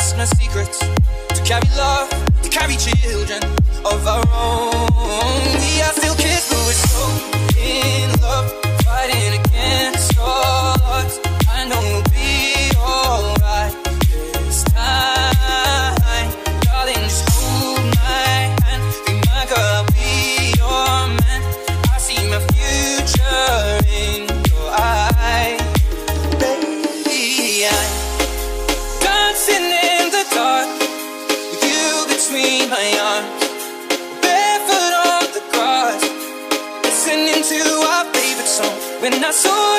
past, no secrets. To carry love, to carry children of our own. We are still kids, but we're so in love, fighting against all odds. I know we'll be alright this time. Darling, just hold my hand. Be my girl, I'll be your man. I see my future in your eyes. Baby, I'm dancing in the dark with you between my arms, barefoot on the grass, listening to our favorite song. When I saw